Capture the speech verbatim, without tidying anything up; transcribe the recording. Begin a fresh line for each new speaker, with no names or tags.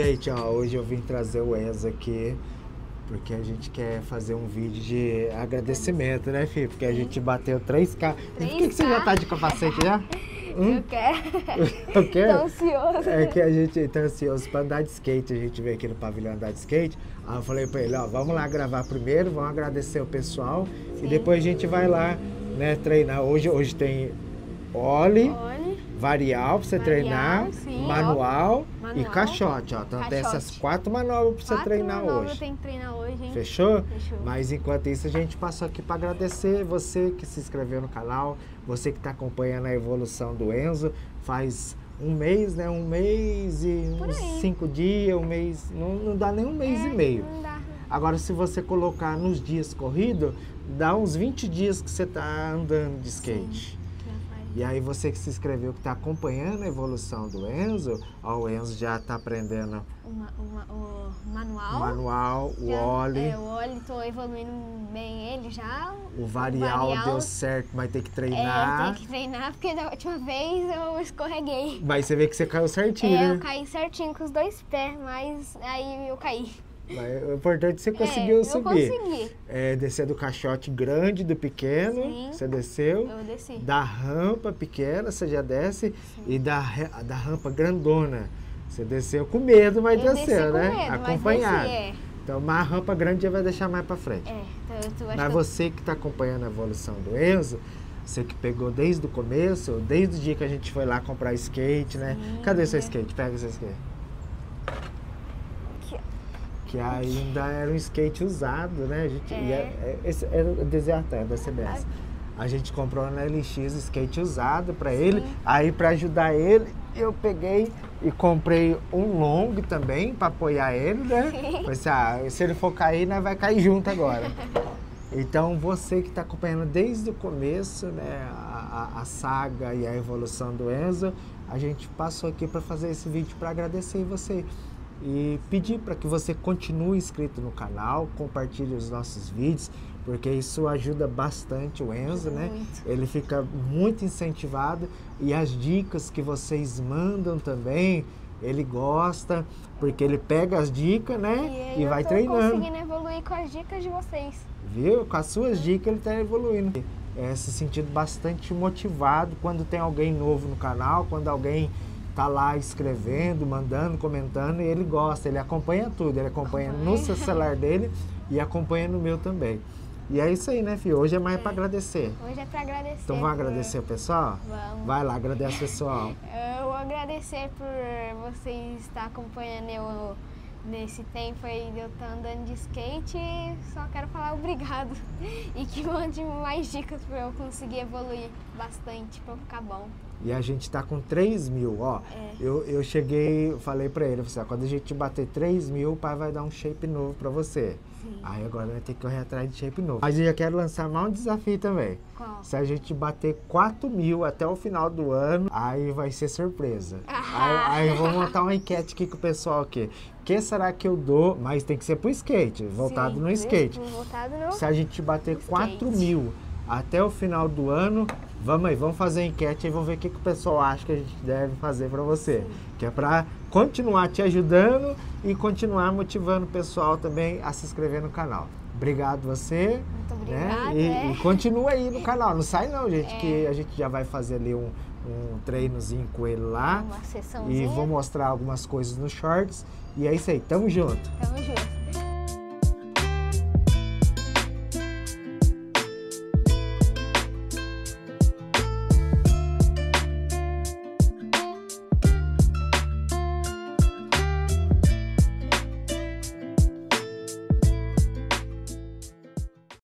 Gente, ó, hoje eu vim trazer o Enzo aqui porque a gente quer fazer um vídeo de agradecimento, né, filho? Porque a gente bateu três K. Por que, que você já tá de capacete já? Hum?
Eu quero.
Eu quero?
Tô ansioso.
É que a gente tá ansioso pra andar de skate. A gente veio aqui no pavilhão andar de skate. Aí eu falei pra ele, ó, vamos lá gravar primeiro, vamos agradecer o pessoal. Sim. E depois a gente vai lá, né, treinar. Hoje, hoje tem ollie, varial pra você varial, treinar, sim, manual, manual e caixote, ó. Então caixote. Tem essas quatro manobras pra você quatro treinar hoje.
Eu tenho que treinar hoje, hein?
Fechou?
Fechou?
Mas enquanto isso a gente passou aqui para agradecer você que se inscreveu no canal, você que está acompanhando a evolução do Enzo. Faz um mês, né? Um mês e uns cinco dias, um mês, não, não dá nem um mês é, e meio.
Não dá.
Agora se você colocar nos dias corridos, dá uns vinte dias que você está andando de skate. Sim. E aí você que se inscreveu, que está acompanhando a evolução do Enzo, ó, o Enzo já está aprendendo
uma, uma, o manual,
o, manual, o ollie.
É, o ollie, estou evoluindo bem ele já.
O varial, o varial deu certo, mas tem que treinar.
É, tem que treinar, porque da última vez eu escorreguei.
Mas você vê que você caiu certinho,
é,
né?
Eu caí certinho com os dois pés, mas aí eu caí.
Mas o importante é que você conseguiu
é,
subir.
Eu consegui.
É, descer do caixote grande, do pequeno, sim, você desceu.
Eu desci.
Da rampa pequena, você já desce. Sim. E da, da rampa grandona, você desceu com medo, mas eu desceu, né?
Medo,
acompanhado.
Mas desci, é.
Então, uma rampa grande já vai deixar mais pra frente.
É, então eu tô, acho
mas
que
você eu... que está acompanhando a evolução do Enzo, você que pegou desde o começo, desde o dia que a gente foi lá comprar skate, né? Sim, cadê seu skate? Pega seu skate. Que ainda era um skate usado, né? A gente,
é.
ia, esse era o Desertan da C B S. A gente comprou na L X skate usado para ele. Aí para ajudar ele, eu peguei e comprei um long também para apoiar ele, né? Mas, ah, se ele for cair, nós vai cair junto agora. Então você que está acompanhando desde o começo, né, a, a, a saga e a evolução do Enzo, a gente passou aqui para fazer esse vídeo para agradecer você. E pedir para que você continue inscrito no canal, compartilhe os nossos vídeos, porque isso ajuda bastante o Enzo, né?
Muito.
Ele fica muito incentivado e as dicas que vocês mandam também, ele gosta, porque ele pega as dicas, né? E, e vai treinando. Eu tô
conseguindo evoluir com as dicas de vocês.
Viu? Com as suas dicas ele está evoluindo. É, se sentindo bastante motivado quando tem alguém novo no canal, quando alguém tá lá escrevendo, mandando, comentando, e ele gosta, ele acompanha tudo, ele acompanha no seu celular dele e acompanha no meu também. E é isso aí, né, filho? Hoje é mais é. para agradecer.
Hoje é para agradecer.
Então vamos por... agradecer o pessoal?
Vamos.
Vai lá, agradece o pessoal.
Eu vou agradecer por vocês estar acompanhando eu nesse tempo aí de eu estar andando de skate. Só quero falar obrigado e que mande mais dicas para eu conseguir evoluir bastante, para ficar bom.
E a gente tá com três mil, ó.
É.
Eu, eu cheguei, falei pra ele, assim, ó, quando a gente bater três mil, o pai vai dar um shape novo pra você.
Sim.
Aí agora vai ter que correr atrás de shape novo. Mas eu já quero lançar mais um desafio também.
Qual?
Se a gente bater quatro mil até o final do ano, aí vai ser surpresa.
Ah.
Aí, aí eu vou montar uma enquete aqui com o pessoal aqui. O que será que eu dou? Mas tem que ser pro skate, voltado
Sim,
no skate.
Voltado no
Se a gente bater quatro mil até o final do ano, vamos aí, vamos fazer a enquete e vamos ver o que, que o pessoal acha que a gente deve fazer para você. Sim. Que é para continuar te ajudando e continuar motivando o pessoal também a se inscrever no canal. Obrigado você.
Muito obrigada.
Né? E,
é.
e continua aí no canal, não sai não, gente,
é.
que a gente já vai fazer ali um, um treinozinho com ele lá.
Uma sessãozinha.
E vou mostrar algumas coisas nos shorts. E é isso aí, tamo junto.
Tamo junto.